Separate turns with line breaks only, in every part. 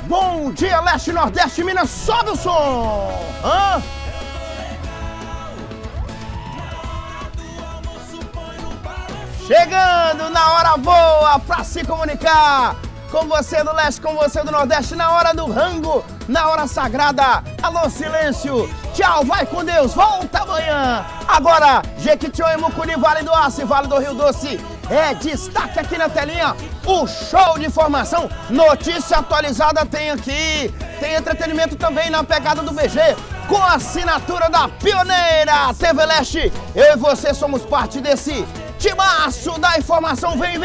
Bom dia, Leste, Nordeste, Minas, sobe o som! Hã? Chegando na hora boa pra se comunicar com você do Leste, com você do Nordeste, na hora do rango, na hora sagrada. Alô, silêncio, tchau, vai com Deus, volta amanhã. Agora, Jequitinhonha, Mucuri, Vale do Aço e Vale do Rio Doce. É destaque aqui na telinha, o show de informação, notícia atualizada tem aqui, tem entretenimento também na pegada do BG, com a assinatura da pioneira TV Leste. Eu e você somos parte desse timaço da informação, vem,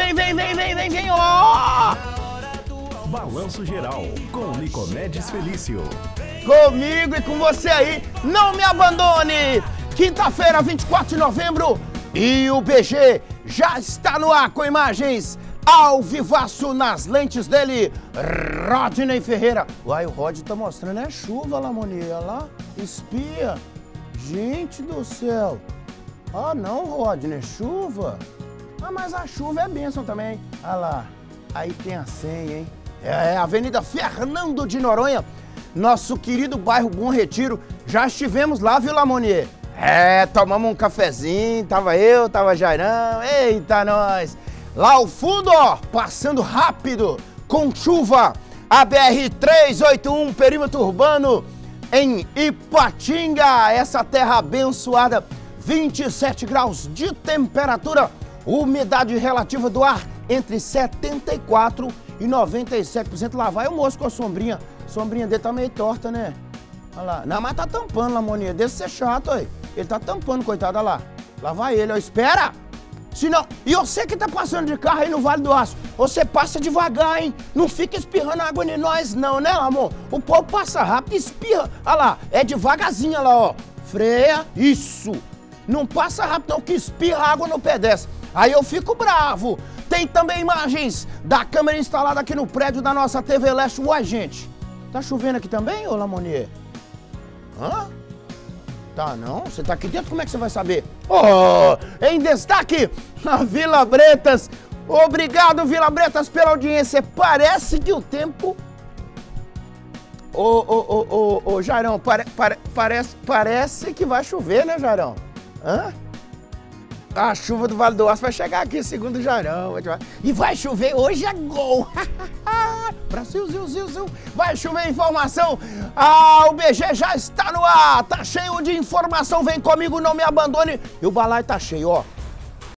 ó!
Balanço Geral, com Nicomedes Felício.
Comigo e com você aí, não me abandone! Quinta-feira, 24 de novembro, e o BG já está no ar com imagens ao vivaço nas lentes dele, Rodney Ferreira. Uai, o Rod tá mostrando é chuva lá, Monia, lá, espia. Gente do céu. Ah não, Rodney, chuva? Ah, mas a chuva é bênção também. Ah lá, aí tem a senha, hein? É, Avenida Fernando de Noronha, nosso querido bairro Bom Retiro. Já estivemos lá, viu, Lamonier? É, tomamos um cafezinho, tava eu, tava Jairão, eita nós. Lá ao fundo, ó, passando rápido, com chuva, a BR-381, perímetro urbano, em Ipatinga, essa terra abençoada, 27 graus de temperatura, umidade relativa do ar entre 74% e 97%. Lá vai o moço com a sombrinha dele tá meio torta, né? Olha lá, não, mas tá tampando, Lamoninha, desse ser chato aí. Ele tá tampando, coitado, olha lá. Lá vai ele, ó, espera! Senão, e você que tá passando de carro aí no Vale do Aço, você passa devagar, hein? Não fica espirrando água em nós não, né, amor? O povo passa rápido, espirra. Olha lá, é devagarzinho, olha lá, ó. Freia, isso. Não passa rápido não, que espirra água no pedestre. Aí eu fico bravo. Tem também imagens da câmera instalada aqui no prédio da nossa TV Leste. Uai, gente, tá chovendo aqui também, ô Lamonier? Hã? Tá não? Você tá aqui dentro? Como é que você vai saber? Oh, em destaque, a Vila Bretas. Obrigado, Vila Bretas, pela audiência. Parece que o tempo... Ô, Jairão, parece que vai chover, né, Jairão? Hã? A chuva do Vale do Aço vai chegar aqui, segundo o Jairão. E vai chover, hoje é gol. Brasil, ziu. Vai chover informação. Ah, o BG já está no ar. Tá cheio de informação. Vem comigo, não me abandone. E o balaio tá cheio, ó.